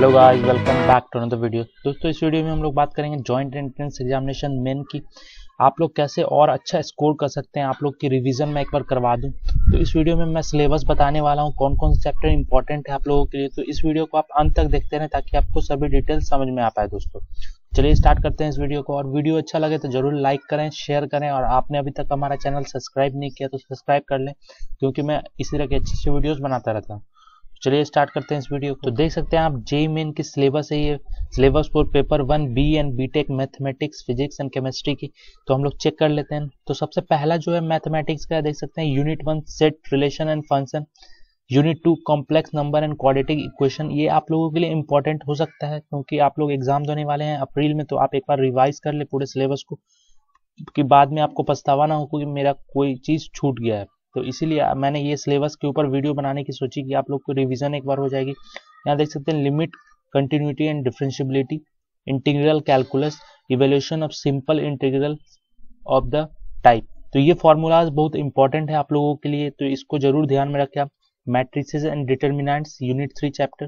Hello guys, welcome back to another video. दोस्तों, इस video में हम लोग बात करेंगे जॉइंट एंट्रेंस एग्जामिनेशन मेन की। आप लोग कैसे और अच्छा स्कोर कर सकते हैं। आप लोग की रिवीजन मैं एक बार करवा दूं तो इस वीडियो में मैं सिलेबस बताने वाला हूं, कौन कौन से चैप्टर इंपॉर्टेंट है आप लोगों के लिए। तो इस वीडियो को आप अंत तक देखते रहें ताकि आपको सभी डिटेल समझ में आ पाए। दोस्तों चलिए स्टार्ट करते हैं इस वीडियो को। और वीडियो अच्छा लगे तो जरूर लाइक करें, शेयर करें, और आपने अभी तक हमारा चैनल सब्सक्राइब नहीं किया तो सब्सक्राइब कर लें, क्योंकि मैं इसी तरह के अच्छे अच्छे वीडियोस बनाता रहता हूँ। चलिए स्टार्ट करते हैं इस वीडियो को। तो देख सकते हैं आप जेईई मेन की सिलेबस है ये। Syllabus for paper 1 B and BTech mathematics, physics and chemistry की। तो हम लोग चेक कर लेते हैं। तो सबसे पहला जो है मैथमेटिक्स का, देख सकते हैं unit 1 set, relation and function, unit 2 complex number and quadratic equation. ये आप लोगों के लिए इंपॉर्टेंट हो सकता है, क्योंकि आप लोग एग्जाम देने वाले हैं अप्रैल में। तो आप एक बार रिवाइज कर ले पूरे सिलेबस को, कि बाद में आपको पछतावा ना हो कि मेरा कोई चीज छूट गया है। तो इसीलिए मैंने ये सिलेबस के ऊपर वीडियो बनाने की सोची कि आप लोग को रिवीजन एक बार हो जाएगी। यहाँ देख सकते हैं limit, continuity and differentiability, integral calculus, evaluation of simple integral of the type. तो ये फॉर्मूलाज बहुत इंपॉर्टेंट है आप लोगों के लिए, तो इसको जरूर ध्यान में रखें आप। Matrices and determinants, unit 3 chapter.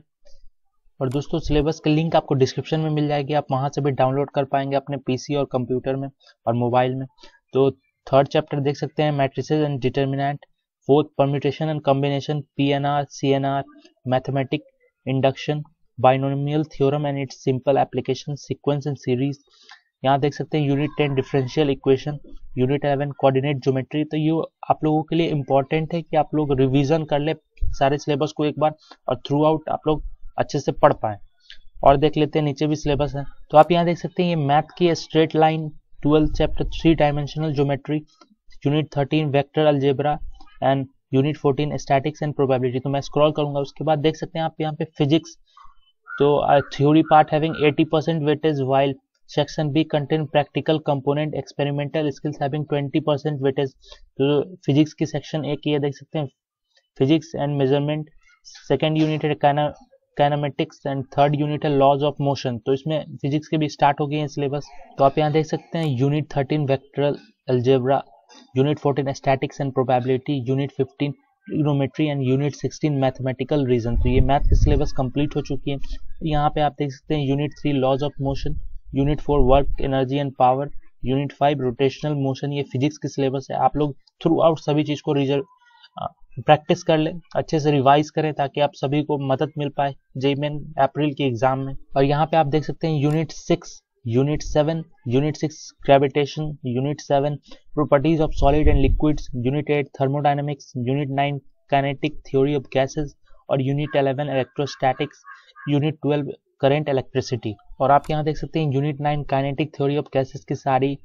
और दोस्तों सिलेबस की लिंक आपको डिस्क्रिप्शन में मिल जाएगी, आप वहां से भी डाउनलोड कर पाएंगे अपने पीसी और कंप्यूटर में और मोबाइल में। तो थर्ड चैप्टर देख सकते हैं matrices and determinant, fourth permutation and combination, PNR, CNR, mathematic induction, binomial theorem and its simple application, sequence and series. यहाँ देख सकते हैं unit 10 differential equation, unit 11 coordinate geometry. तो ये आप लोगों के लिए इंपॉर्टेंट है कि आप लोग रिवीजन कर ले सारे सिलेबस को एक बार, और थ्रू आउट आप लोग अच्छे से पढ़ पाए। और देख लेते हैं नीचे भी सिलेबस है। तो आप यहाँ देख सकते हैं ये मैथ की straight line 12 chapter 3 dimensional geometry, unit 13 vector algebra and unit 14 statics and probability. तो मैं स्क्रॉल करूंगा, उसके बाद देख सकते हैं आप यहाँ पे फिजिक्स। तो theory part having 80% weightage, while section B contain practical component, experimental skills having 20% weightage. तो फिजिक्स की सेक्शन ए की है, देख सकते हैं physics and measurement. Second unit है काइनेमेटिक्स एंड थर्ड यूनिट है लॉज ऑफ मोशन। तो इसमें फिजिक्स के भी स्टार्ट हो गए हैं सिलेबस। तो आप यहाँ देख सकते हैं unit 13 vectoral algebra, unit 14 statics and probability, unit 15 trigonometry and unit 16 mathematical reason. तो ये मैथ की सिलेबस कंप्लीट हो चुकी है। यहाँ पे आप देख सकते हैं unit 3 laws of motion, unit 4 work energy and power, unit 5 rotational motion. ये फिजिक्स की सिलेबस है। आप लोग थ्रू आउट सभी चीज को प्रैक्टिस कर ले, अच्छे से रिवाइज करें, ताकि आप सभी को मदद मिल पाए जेईई मेन अप्रैल के एग्जाम में। और यहाँ पे आप देख सकते हैं unit 6, unit 7, unit 6 gravitation, unit 7 properties of solid and liquids, unit 8 thermodynamics, unit 9 kinetic theory of gases, और unit 11 electrostatics, unit 12 current electricity. और आप यहाँ देख सकते हैं unit 9 kinetic theory of gases की सारी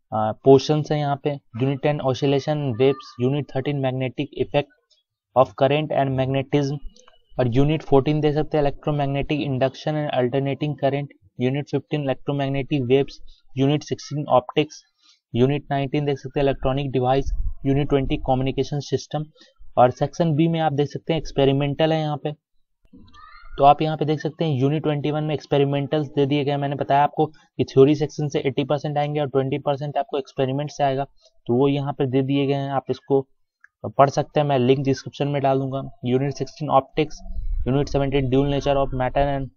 पोर्शंस है यहाँ पे। Unit 10 oscillation waves, unit 13 magnetic effect of current and magnetism, और यूनिट 14 देख सकते हैं electromagnetic induction and alternating current, unit 15 electromagnetic waves, unit 16 optics, unit 19 देख सकते हैं electronic device, unit 20 communication system. और सेक्शन बी में आप देख सकते हैं एक्सपेरिमेंटल है यहाँ पे। तो आप यहाँ पे देख सकते हैं यूनिट 21 में एक्सपेरिमेंटल्स दे दिए गए। मैंने बताया आपको कि थ्योरी सेक्शन से 80% आएंगे और 20% आपको एक्सपेरिमेंट से आएगा, तो वो यहाँ पे दे दिए गए हैं, आप इसको पढ़ सकते हैं। मैं लिंक डिस्क्रिप्शन में डाल दूंगा। Unit 16 optics, unit 17 dual nature of matter and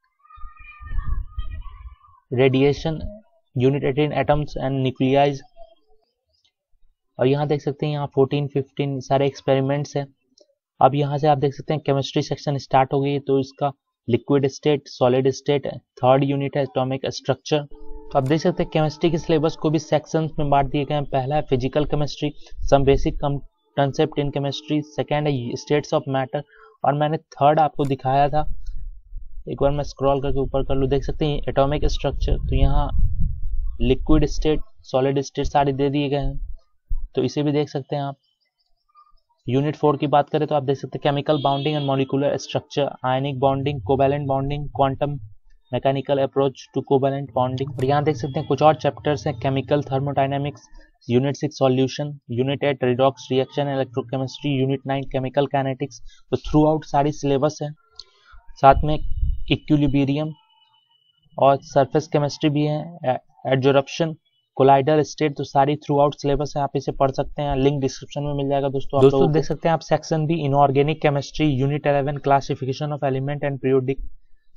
radiation, unit 18 atoms and nuclei. और यहाँ देख सकते हैं यहाँ 14 15 सारे एक्सपेरिमेंट्स हैं। अब यहाँ से आप देख सकते हैं केमिस्ट्री सेक्शन स्टार्ट हो गई है। तो इसका liquid state, solid state, third unit है एटॉमिक स्ट्रक्चर। तो आप देख सकते हैं केमिस्ट्री के सिलेबस को भी सेक्शंस में बांट दिए गए हैं। पहला है physical chemistry, some basic concept in chemistry. Second है स्टेट्स ऑफ मैटर, और मैंने थर्ड आपको दिखाया था, एक बार मैं स्क्रॉल करके ऊपर कर लूँ, देख सकते हैं एटॉमिक स्ट्रक्चर। तो यहाँ लिक्विड स्टेट, सॉलिड स्टेट सारे दे दिए गए हैं, तो इसे भी देख सकते हैं आप। यूनिट 4 की बात करें तो आप देख सकते हैं chemical bonding and molecular structure, ionic bonding, covalent bonding, quantum mechanical approach to covalent bonding. और यहाँ देख सकते हैं कुछ और चैप्टर्स हैं, chemical thermodynamics, unit 6 solution, unit 8 redox reaction electrochemistry, unit 9 chemical kinetics. तो थ्रू आउट सारी सिलेबस है। साथ में इक्विलिब्रियम और सरफेस केमिस्ट्री भी है, एडजॉर्प्शन, कोलाइडल स्टेट। तो सारी थ्रू आउट सिलेबस है, आप इसे पढ़ सकते हैं, लिंक डिस्क्रिप्शन में मिल जाएगा दोस्तों देख सकते हैं आप section B inorganic chemistry, unit 11 classification of element and periodic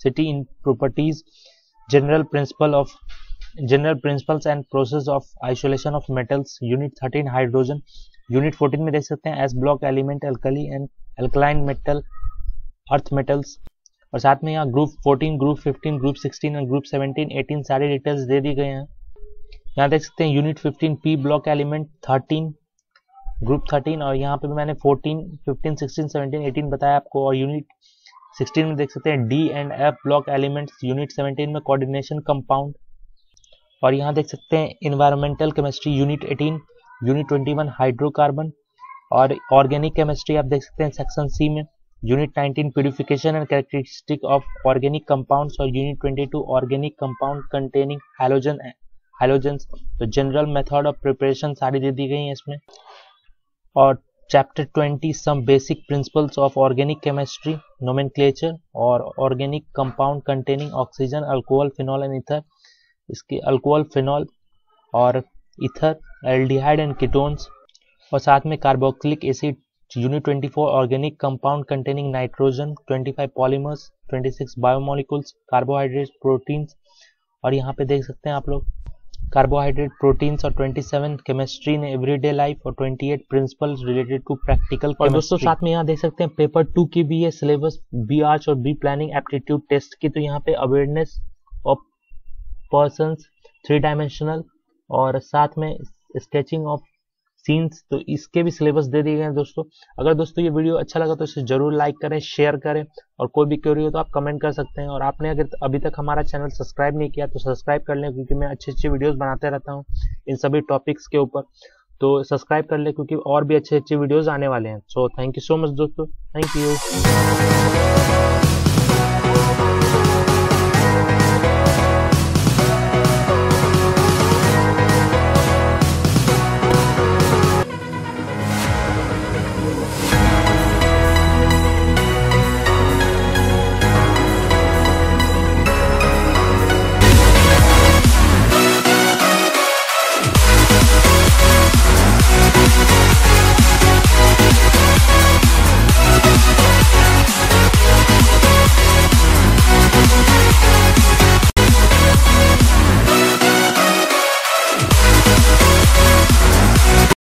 city in properties, general principles and process of isolation of metals, unit 13 hydrogen, unit 14 में देख सकते हैं S block element, alkali and alkaline metal, earth metals. और साथ में यहाँ group 14, group 15, group 16 और group 17, 18 सारे डिटेल्स दे दी गए हैं। यहाँ देख सकते हैं unit 15 P block element 13, group 13, और यहाँ पे भी मैंने 14, 15, 16, 17, 18 बताया आपको। और यूनिट 16 में देख सकते हैं D and F block elements, unit 17 में कोऑर्डिनेशन कंपाउंड। और यहाँ देख सकते हैं environmental chemistry unit 18, unit 21 hydrocarbon. और ऑर्गेनिक केमिस्ट्री आप देख सकते हैं सेक्शन सी में unit 19 purification and characteristic of organic compounds, और unit 22 organic compound containing halogens. तो जनरल मेथड ऑफ प्रिपरेशन सारी दे दी गई है इसमें। और chapter 20 some basic principles of organic chemistry, nomenclature और organic compound containing oxygen, alcohol, phenol and ether. इसके अल्कोहल, फिनॉल और ईथर, एल्डिहाइड एंड कीटोन्स। और साथ में carboxylic acid, unit 24 organic compound containing nitrogen, 25 polymers, 26 biomolecules, carbohydrate, proteins. और यहाँ पे देख सकते हैं आप लोग कार्बोहाइड्रेट, प्रोटीन्स, और 27 केमिस्ट्री इन एवरीडे लाइफ, और 28 प्रिंसिपल्स रिलेटेड टू प्रैक्टिकल। और दोस्तों साथ में यहाँ देख सकते हैं पेपर 2 की भी है सिलेबस, बी आर्च और बी प्लानिंग एप्टीट्यूड टेस्ट की। तो यहाँ पे अवेयरनेस ऑफ पर्सन्स, 3 डायमेंशनल, और साथ में स्केचिंग ऑफ सीन्स, तो इसके भी सिलेबस दे दिए गए हैं दोस्तों। अगर दोस्तों ये वीडियो अच्छा लगा तो इसे जरूर लाइक करें, शेयर करें, और कोई भी क्वेरी हो तो आप कमेंट कर सकते हैं। और आपने अगर अभी तक हमारा चैनल सब्सक्राइब नहीं किया तो सब्सक्राइब कर लें, क्योंकि मैं अच्छे वीडियोस बनाते रहता हूँ इन सभी टॉपिक्स के ऊपर। तो सब्सक्राइब कर लें क्योंकि और भी अच्छे वीडियोज आने वाले हैं। So thank you so much दोस्तों, थैंक यू।